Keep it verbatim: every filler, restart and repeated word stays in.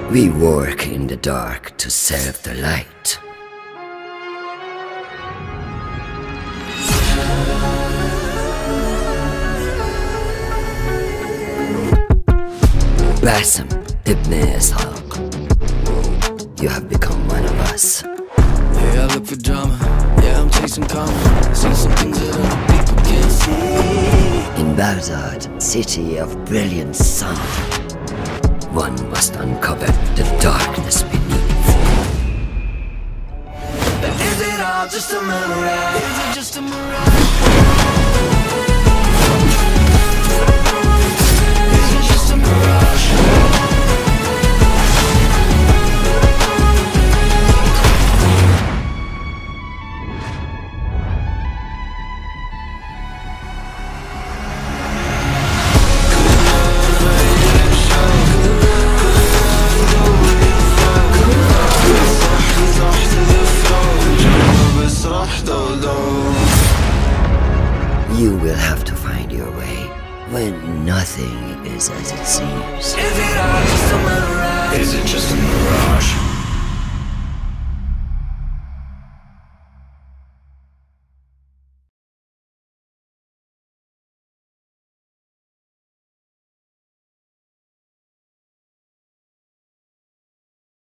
We work in the dark to serve the light. Basim, Ibn Ishaq, you have become one of us. Yeah, I look for drama. Yeah, I'm chasing karma. See some things that other people can't see. In Baghdad, city of brilliant sun, one must uncover the darkness beneath. Is it all just a mirage? Is it just a mirage? Is it just a mirage? You will have to find your way when nothing is as it seems. Is it all just a mirage? Is it just a mirage?